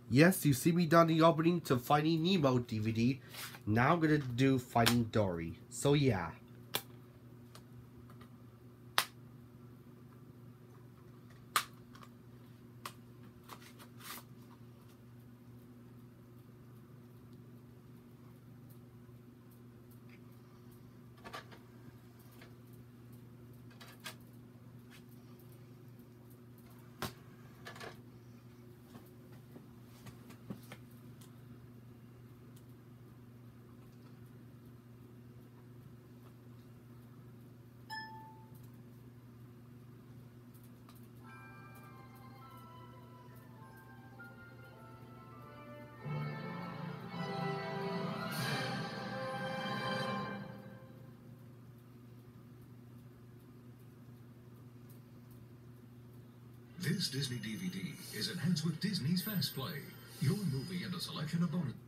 Yes, you see me done the opening to Finding Nemo DVD. Now I'm gonna do Finding Dory. So yeah. This Disney DVD is enhanced with Disney's Fast Play, your movie and a selection of bonus.